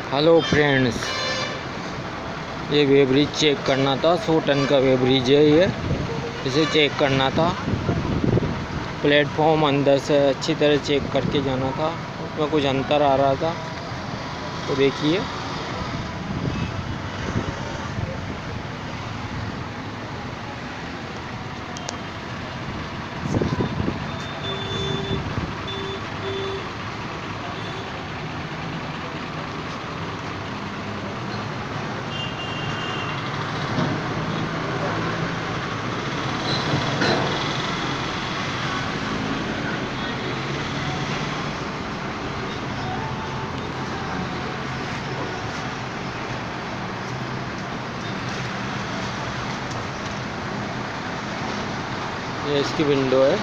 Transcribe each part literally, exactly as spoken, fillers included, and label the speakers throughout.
Speaker 1: Hello friends, ये वेब्रिज check करना था। सौ टन का वेब्रिज है ये, इसे चेक करना था। प्लेटफॉर्म अंदर से अच्छी तरह चेक करके जाना था। उसमें कुछ अंतर आ रहा था, तो देखिए। ये इसकी विंडो है।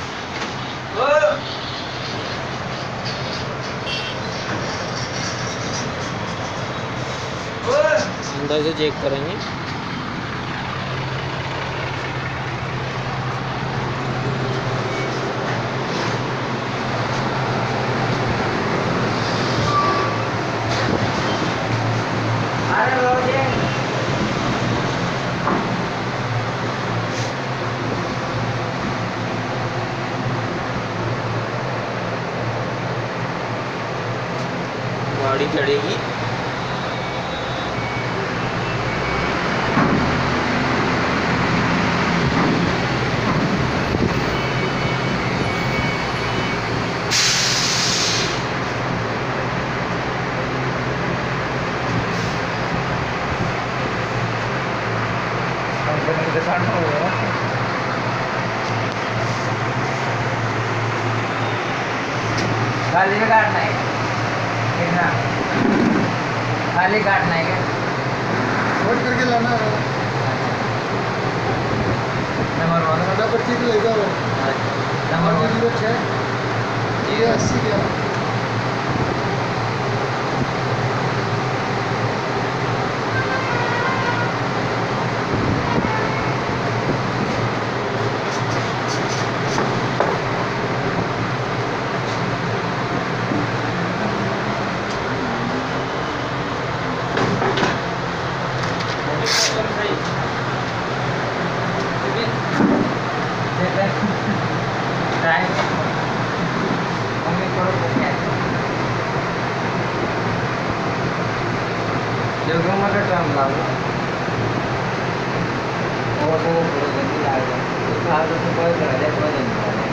Speaker 1: अंदर से चेक करेंगे। गाड़ी चढ़ेगी।
Speaker 2: खाली काटना है कितना खाली काटना है क्या
Speaker 3: नोट करके लाना है।
Speaker 2: नंबर वन
Speaker 3: नंबर पर ठीक लेगा वो
Speaker 2: नंबर वन
Speaker 3: जीरो छः जीरो अस्सी ग्यारह।
Speaker 2: देखो मगर टाइम लागो और वो पूरा जल्दी आएगा तो हाथ से कोई कर दे कोई नहीं